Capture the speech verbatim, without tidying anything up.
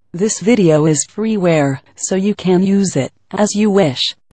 This video is freeware, so you can use it as you wish.